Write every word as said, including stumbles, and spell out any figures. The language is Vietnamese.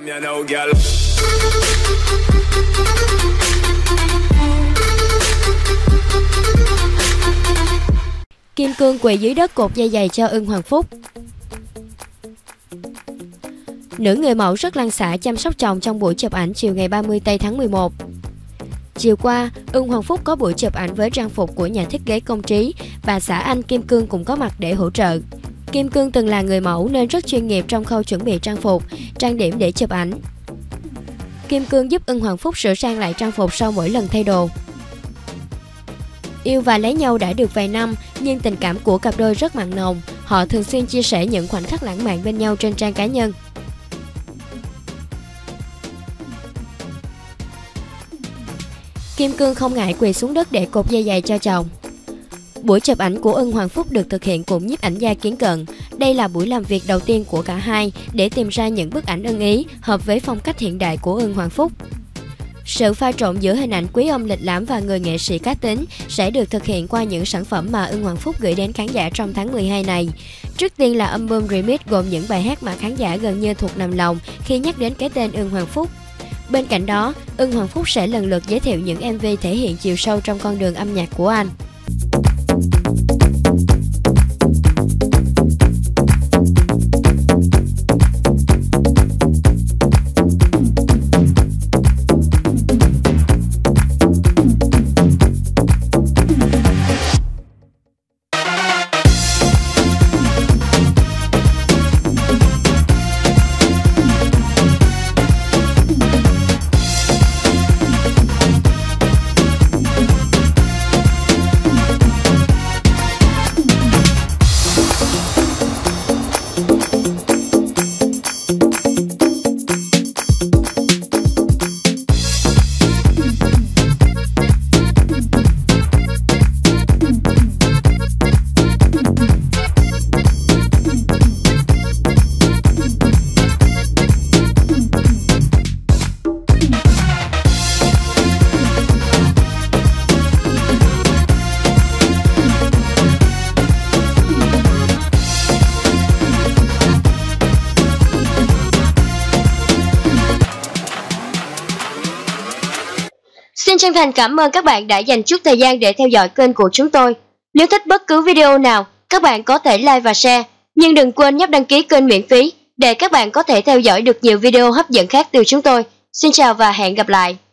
Kim Cương quỳ dưới đất cột dây giày cho Ưng Hoàng Phúc. Nữ người mẫu rất lăn xả chăm sóc chồng trong buổi chụp ảnh chiều ngày ba mươi tây tháng mười một. Chiều qua, Ưng Hoàng Phúc có buổi chụp ảnh với trang phục của nhà thiết kế công trí và xã Anh Kim Cương cũng có mặt để hỗ trợ. Kim Cương từng là người mẫu nên rất chuyên nghiệp trong khâu chuẩn bị trang phục, trang điểm để chụp ảnh. Kim Cương giúp Ưng Hoàng Phúc sửa sang lại trang phục sau mỗi lần thay đồ. Yêu và lấy nhau đã được vài năm, nhưng tình cảm của cặp đôi rất mặn nồng. Họ thường xuyên chia sẻ những khoảnh khắc lãng mạn bên nhau trên trang cá nhân. Kim Cương không ngại quỳ xuống đất để cột dây giày cho chồng. Buổi chụp ảnh của Ưng Hoàng Phúc được thực hiện cùng nhiếp ảnh gia Kiến Cận. Đây là buổi làm việc đầu tiên của cả hai để tìm ra những bức ảnh ưng ý hợp với phong cách hiện đại của Ưng Hoàng Phúc. Sự pha trộn giữa hình ảnh quý ông lịch lãm và người nghệ sĩ cá tính sẽ được thực hiện qua những sản phẩm mà Ưng Hoàng Phúc gửi đến khán giả trong tháng mười hai này. Trước tiên là album remix gồm những bài hát mà khán giả gần như thuộc nằm lòng khi nhắc đến cái tên Ưng Hoàng Phúc. Bên cạnh đó, Ưng Hoàng Phúc sẽ lần lượt giới thiệu những em vê thể hiện chiều sâu trong con đường âm nhạc của anh. Xin chân thành cảm ơn các bạn đã dành chút thời gian để theo dõi kênh của chúng tôi. Nếu thích bất cứ video nào, các bạn có thể like và share, nhưng đừng quên nhấp đăng ký kênh miễn phí để các bạn có thể theo dõi được nhiều video hấp dẫn khác từ chúng tôi. Xin chào và hẹn gặp lại!